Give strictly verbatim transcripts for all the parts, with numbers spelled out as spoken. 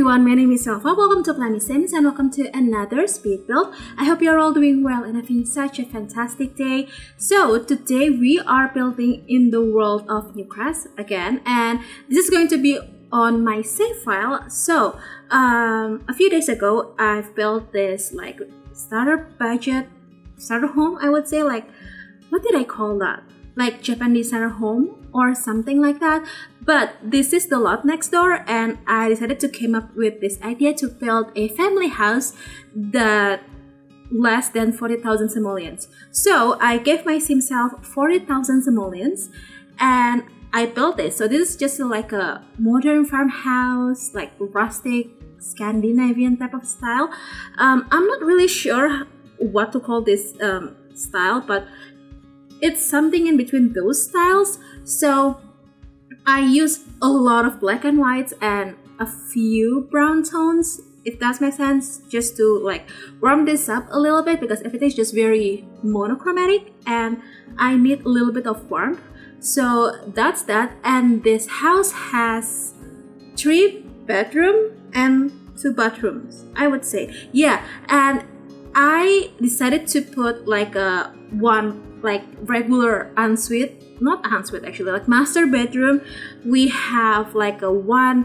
everyone, my name is Selva. Welcome to Planet Sims and welcome to another speed build. I hope you're all doing well and having such a fantastic day. So today we are building in the world of Newcrest again, and this is going to be on my save file. So um, a few days ago I've built this like starter budget starter home, I would say. Like, what did I call that? Like Japanese starter home or something like that. But this is the lot next door, and I decided to come up with this idea to build a family house that less than forty thousand simoleons. So I gave my sim self forty thousand simoleons and I built it. So this is just like a modern farmhouse, like rustic Scandinavian type of style. Um, I'm not really sure what to call this um, style, but it's something in between those styles. So I use a lot of black and whites and a few brown tones, if that makes sense, just to like warm this up a little bit, because everything is just very monochromatic and I need a little bit of warmth. So that's that. And this house has three bedrooms and two bathrooms, I would say. Yeah, and I decided to put like a one like regular ensuite, not ensuite actually, like master bedroom. We have like a one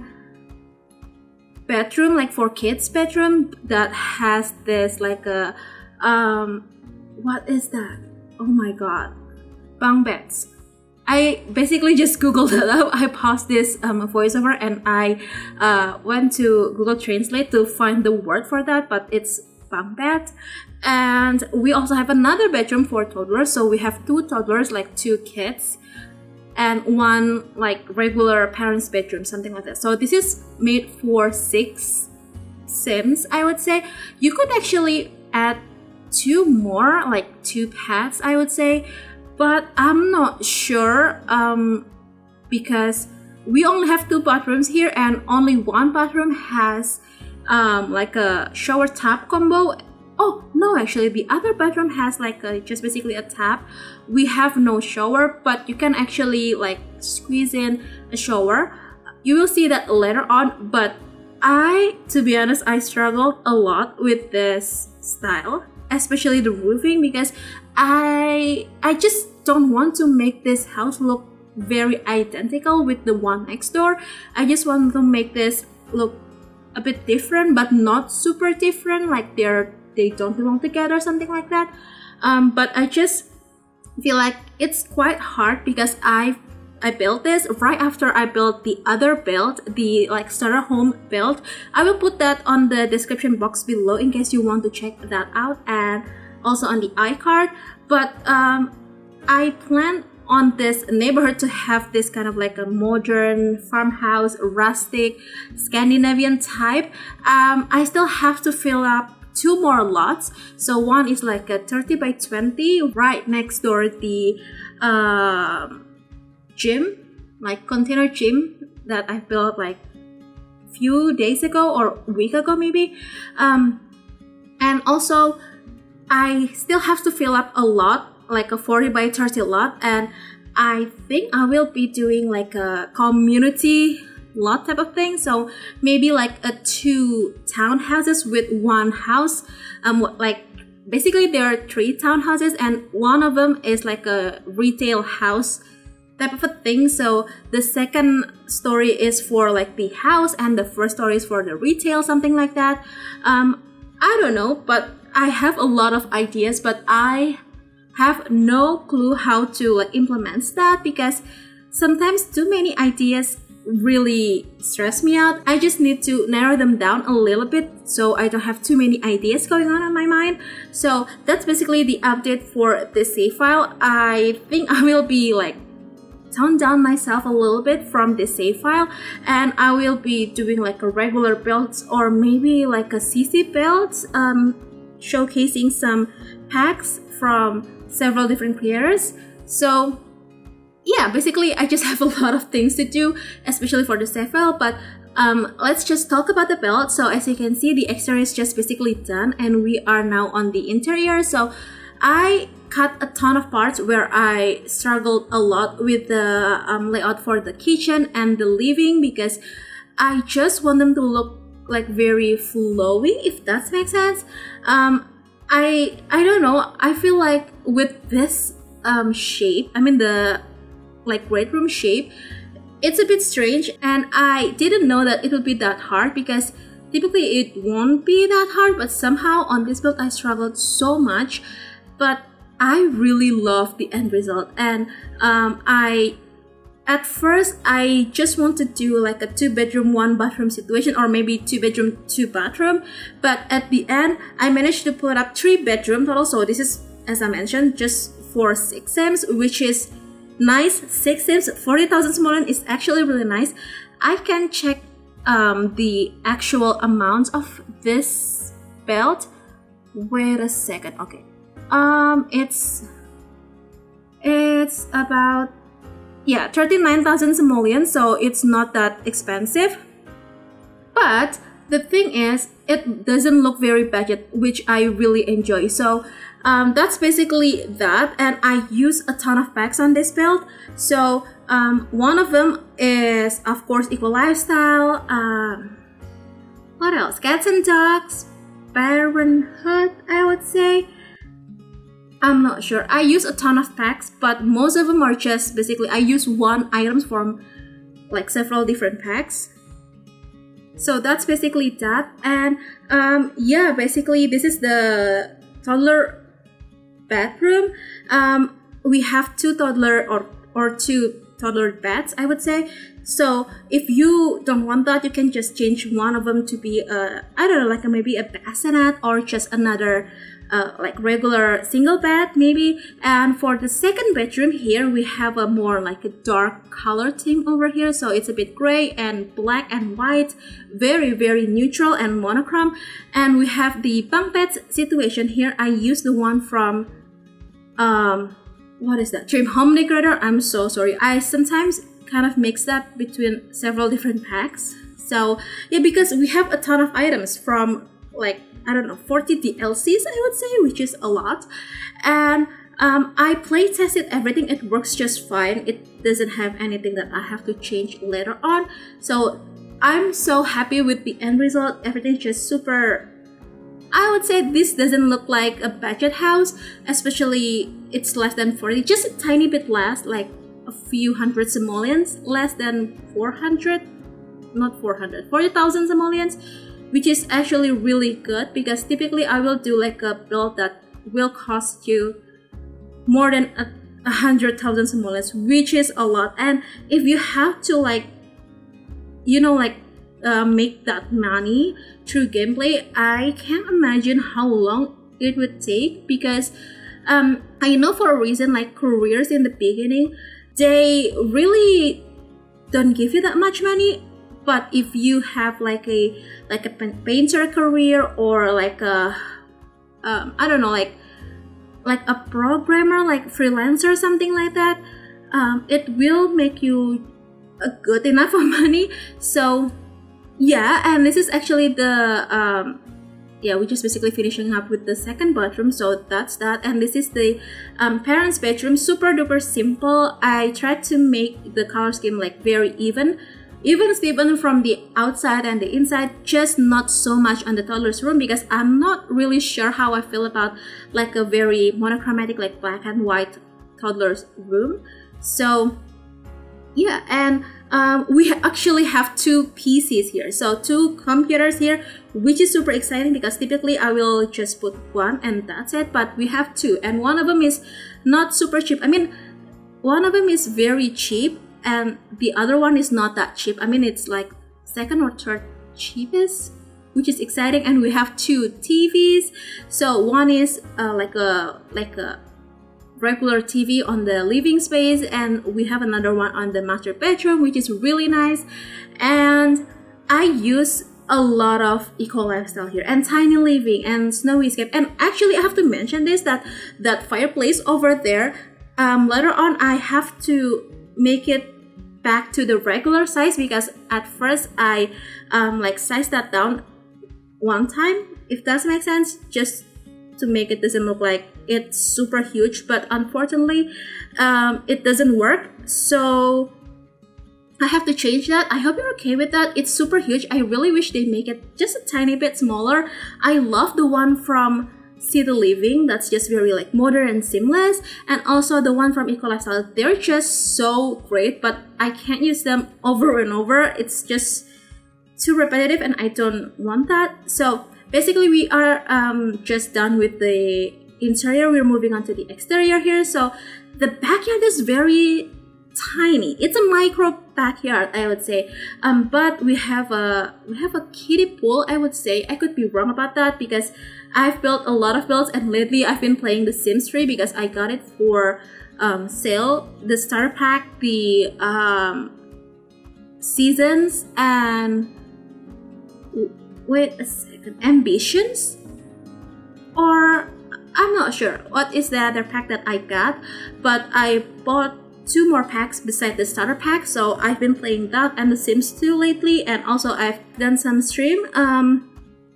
bedroom, like for kids bedroom, that has this like a um what is that? Oh my god, bunk beds. I basically just googled it up. I paused this um, voiceover and I uh, went to Google Translate to find the word for that, but it's bunk bed. And we also have another bedroom for toddlers, so we have two toddlers, like two kids, and one like regular parents bedroom, something like that. So this is made for six sims, I would say. You could actually add two more, like two pets, I would say, but I'm not sure um, because we only have two bathrooms here and only one bathroom has um, like a shower tub combo. Oh no, actually the other bedroom has like a, just basically a tap. We have no shower, but you can actually like squeeze in a shower. You will see that later on, but I, to be honest, I struggled a lot with this style, especially the roofing, because I I just don't want to make this house look very identical with the one next door. I just want to make this look a bit different, but not super different, like they're they don't belong together or something like that. Um, but I just feel like it's quite hard because I I built this right after I built the other build, the like starter home build. I will put that on the description box below in case you want to check that out, and also on the iCard. But um, I plan on this neighborhood to have this kind of like a modern farmhouse, rustic Scandinavian type. Um, I still have to fill up two more lots. So one is like a thirty by twenty right next door the uh, gym, like container gym that I built like a few days ago or a week ago maybe. Um, and also I still have to fill up a lot, like a forty by thirty lot, and I think I will be doing like a community lot type of thing. So maybe like a two townhouses with one house. Um, like basically there are three townhouses and one of them is like a retail house type of a thing. So the second story is for like the house and the first story is for the retail, something like that. Um, I don't know, but I have a lot of ideas, but I have no clue how to like implement that, because sometimes too many ideas really stress me out. I just need to narrow them down a little bit so I don't have too many ideas going on in my mind. So that's basically the update for this save file. I think I will be like tone down myself a little bit from this save file, and I will be doing like a regular builds or maybe like a C C builds, um, showcasing some packs from several different creators. So yeah, basically I just have a lot of things to do, especially for the save file. But um, let's just talk about the build. So as you can see, the exterior is just basically done and we are now on the interior. So I cut a ton of parts where I struggled a lot with the um, layout for the kitchen and the living, because I just want them to look like very flowy, if that makes sense. Um, I I don't know. I feel like with this um, shape, I mean the like great room shape, it's a bit strange, and I didn't know that it would be that hard because typically it won't be that hard, but somehow on this build I struggled so much. But I really love the end result, and um, I at first I just want to do like a two bedroom one bathroom situation, or maybe two bedroom two bathroom, but at the end I managed to put up three bedroom total. So this is, as I mentioned, just for six sims, which is nice. Six sims, forty thousand simoleon is actually really nice. I can check um, the actual amount of this belt. Wait a second. Okay, um, it's it's about yeah thirty-nine thousand simoleon, so it's not that expensive. But the thing is, it doesn't look very budget, which I really enjoy. So um, that's basically that, and I use a ton of packs on this build. So um, one of them is, of course, Eco Lifestyle. Um, what else? Cats and Dogs, Parenthood, I would say. I'm not sure. I use a ton of packs, but most of them are just basically I use one items from like several different packs. So that's basically that. And um, yeah, basically this is the toddler bathroom. Um, we have two toddler or or two toddler beds, I would say. So if you don't want that, you can just change one of them to be a, I don't know, like a, maybe a bassinet, or just another uh, like regular single bed maybe. And for the second bedroom here, we have a more like a dark color theme over here. So it's a bit gray and black and white, very very neutral and monochrome. And we have the bunk beds situation here. I use the one from um what is that, Dream Home Decorator. I'm so sorry, I sometimes kind of mix up between several different packs. So yeah, because we have a ton of items from like, I don't know, forty D L Cs, I would say, which is a lot. And um, I play tested everything. It works just fine. It doesn't have anything that I have to change later on. So I'm so happy with the end result. Everything's just super, I would say this doesn't look like a budget house, especially it's less than forty, just a tiny bit less, like a few hundred simoleons, less than four hundred, not four hundred, forty thousand simoleons, which is actually really good, because typically I will do like a build that will cost you more than a, a hundred thousand simoleons, which is a lot. And if you have to like, you know, like uh, make that money through gameplay, I can't imagine how long it would take, because um, I know for a reason, like careers in the beginning, they really don't give you that much money. But if you have like a like a painter career, or like a um, I don't know, like like a programmer, like freelancer, something like that, um, it will make you a good enough of money. So yeah, and this is actually the um, yeah, we're just basically finishing up with the second bedroom. So that's that, and this is the um, parents' bedroom. Super duper simple. I tried to make the color scheme like very even. Even Steven from the outside and the inside, just not so much on the toddler's room, because I'm not really sure how I feel about like a very monochromatic, like black and white toddler's room. So yeah, and um, we actually have two P Cs here, so two computers here, which is super exciting, because typically I will just put one and that's it, but we have two, and one of them is not super cheap. I mean, one of them is very cheap, and the other one is not that cheap. I mean, it's like second or third cheapest, which is exciting. And we have two T Vs. So one is uh, like a like a regular T V on the living space, and we have another one on the master bedroom, which is really nice. And I use a lot of Eco Lifestyle here, and Tiny Living, and Snowy Escape. And actually, I have to mention this, that that fireplace over there, um, later on I have to make it back to the regular size, because at first I um, like sized that down one time, if that makes sense, just to make it doesn't look like it's super huge. But unfortunately um, it doesn't work. So I have to change that. I hope you're okay with that. It's super huge. I really wish they make it just a tiny bit smaller. I love the one from City Living. That's just very like modern and seamless. And also the one from Eco Lifestyle. They're just so great, but I can't use them over and over. It's just too repetitive and I don't want that. So basically we are um, just done with the interior. We're moving on to the exterior here. So the backyard is very tiny. It's a micro backyard, I would say. Um, but we have a we have a kiddie pool, I would say. I could be wrong about that because I've built a lot of builds and lately I've been playing The Sims three because I got it for um, sale. The starter pack, the um, seasons, and wait a second, ambitions? Or I'm not sure what is the other pack that I got, but I bought two more packs beside the starter pack, so I've been playing that and The Sims two lately, and also I've done some stream um,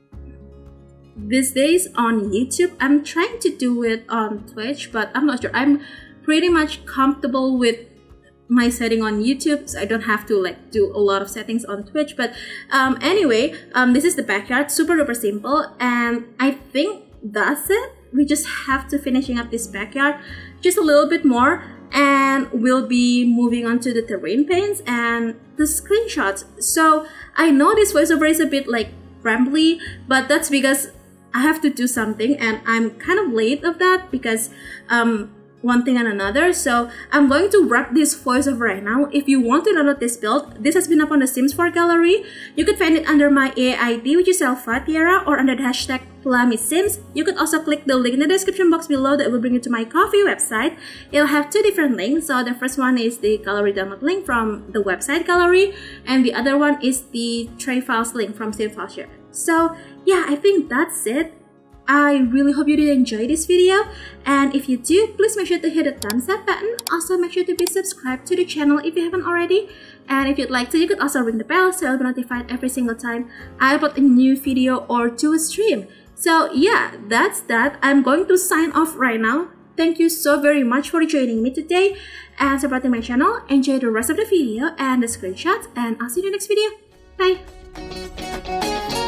these days on YouTube. I'm trying to do it on Twitch, but I'm not sure. I'm pretty much comfortable with my setting on YouTube, so I don't have to like do a lot of settings on Twitch. But um, anyway, um, this is the backyard, super duper simple, and I think that's it. We just have to finishing up this backyard just a little bit more, and we'll be moving on to the terrain paints and the screenshots. So I know this voiceover is a bit like rambly, but that's because I have to do something and I'm kind of late of that because um, one thing and another. So I'm going to wrap this voiceover right now. If you want to download this build, this has been up on the Sims four gallery. You could find it under my A I D, which is Alpha Tiara, or under the hashtag PlamiSims. You could also click the link in the description box below that will bring you to my Ko-fi website. It'll have two different links. So the first one is the gallery download link from the website gallery, and the other one is the tray files link from SimFileshare. So yeah, I think that's it. I really hope you did enjoy this video, and if you do, please make sure to hit the thumbs up button. Also make sure to be subscribed to the channel if you haven't already, and if you'd like to, you could also ring the bell so you'll be notified every single time I upload a new video or do a stream. So yeah, that's that. I'm going to sign off right now. Thank you so very much for joining me today and supporting my channel. Enjoy the rest of the video and the screenshots, and I'll see you in the next video. Bye!